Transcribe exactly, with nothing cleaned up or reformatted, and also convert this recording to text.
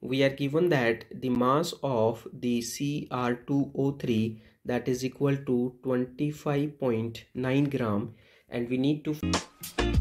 we are given that the mass of the C r two O three, that is equal to twenty-five point nine gram, and we need to